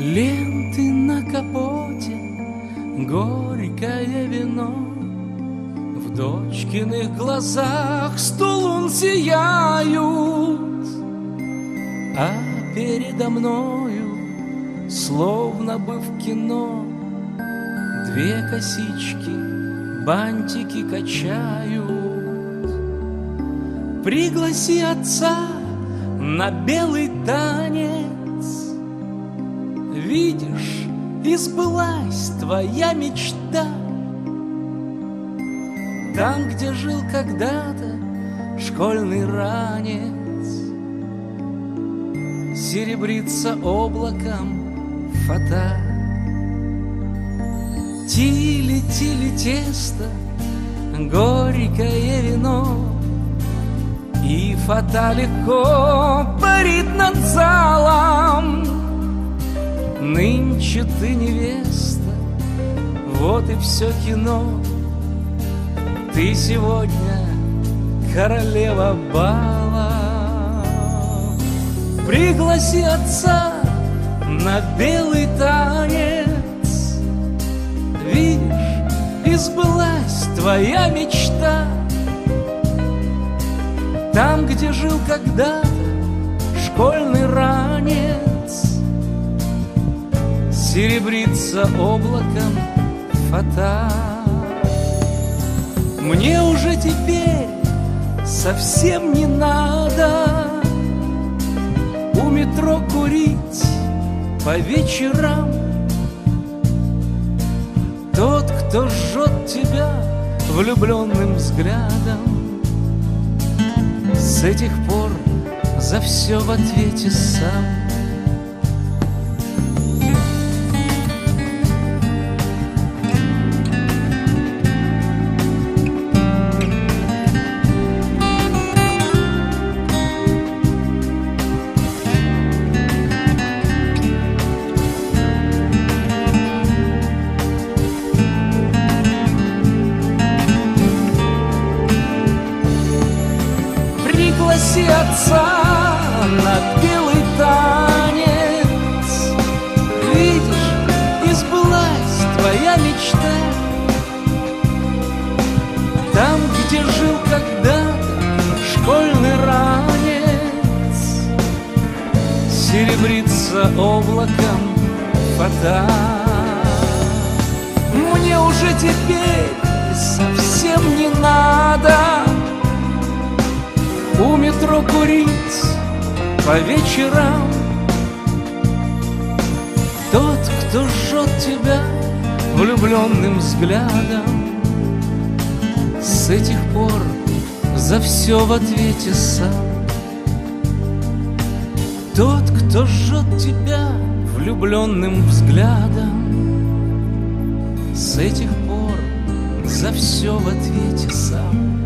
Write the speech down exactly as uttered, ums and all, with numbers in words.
Ленты на капоте, горькое вино, в дочкиных глазах сто лун сияют, а передо мною, словно бы в кино, две косички бантики качают. Пригласи отца на белый танец, видишь, и сбылась твоя мечта. Там, где жил когда-то школьный ранец, серебрится облаком фата. Тили-тили тесто, горькое вино, и фата легко парит над залом. Нынче ты невеста, вот и все кино. Ты сегодня королева бала. Пригласи отца на белый танец, видишь, и сбылась твоя мечта. Там, где жил когда-то школьный ранец, серебрится облаком фата. Мне уже теперь совсем не надо у метро курить по вечерам. Тот, кто жжет тебя влюбленным взглядом, с этих пор за все в ответе сам. Пригласи отца на белый танец, видишь, и сбылась твоя мечта. Там, где жил когда-то школьный ранец, серебрится облаком фата. Мне уже теперь совсем не надо у метро курить по вечерам. Тот, кто жжет тебя влюбленным взглядом, с этих пор за все в ответе сам. Тот, кто жжет тебя влюбленным взглядом, с этих пор за все в ответе сам.